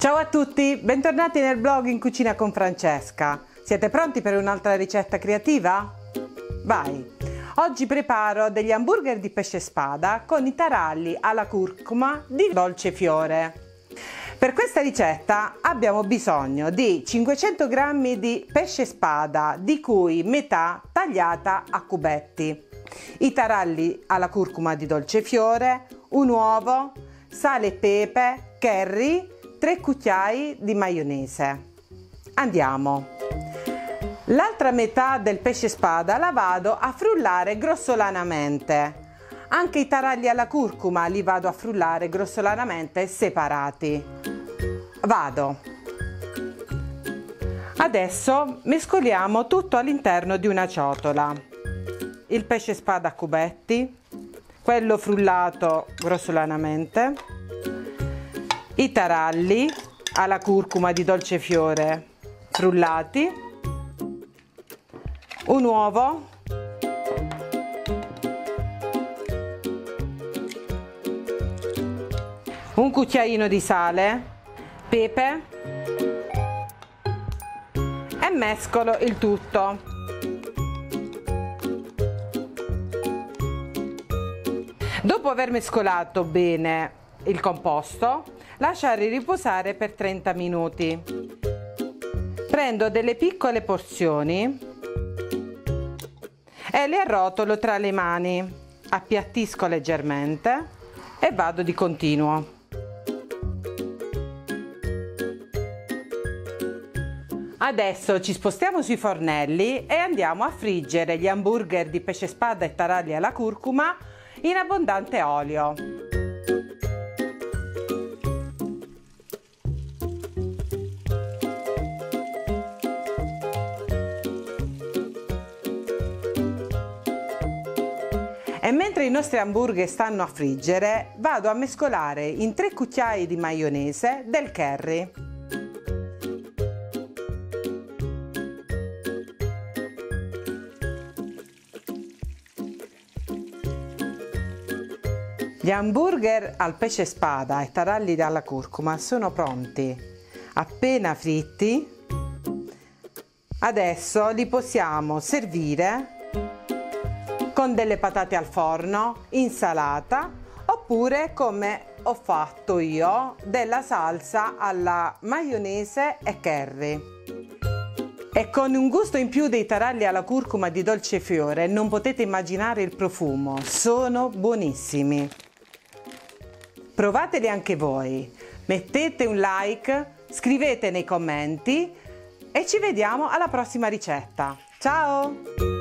Ciao a tutti, bentornati nel blog In Cucina con Francesca. Siete pronti per un'altra ricetta creativa? Vai! Oggi preparo degli hamburger di pesce spada con i taralli alla curcuma di Dolce Fiore. Per questa ricetta abbiamo bisogno di 500 g di pesce spada, di cui metà tagliata a cubetti, i taralli alla curcuma di Dolce Fiore, un uovo, sale e pepe, curry, 3 cucchiai di maionese. Andiamo! L'altra metà del pesce spada la vado a frullare grossolanamente. Anche i taralli alla curcuma li vado a frullare grossolanamente separati. Vado. Adesso mescoliamo tutto all'interno di una ciotola. Il pesce spada a cubetti, quello frullato grossolanamente, i taralli alla curcuma di Dolce Fiore frullati, un uovo, un cucchiaino di sale, pepe e mescolo il tutto. Dopo aver mescolato bene il composto, lasciare riposare per 30 minuti. Prendo delle piccole porzioni e le arrotolo tra le mani, appiattisco leggermente e vado di continuo. Adesso ci spostiamo sui fornelli e andiamo a friggere gli hamburger di pesce spada e taralli alla curcuma in abbondante olio. E mentre i nostri hamburger stanno a friggere, vado a mescolare in 3 cucchiai di maionese del curry. Gli hamburger al pesce spada e taralli alla curcuma sono pronti, appena fritti. Adesso li possiamo servire con delle patate al forno, insalata, oppure come ho fatto io, della salsa alla maionese e curry. E con un gusto in più dei taralli alla curcuma di Dolce Fiore non potete immaginare il profumo, sono buonissimi. Provateli anche voi, mettete un like, scrivete nei commenti e ci vediamo alla prossima ricetta. Ciao!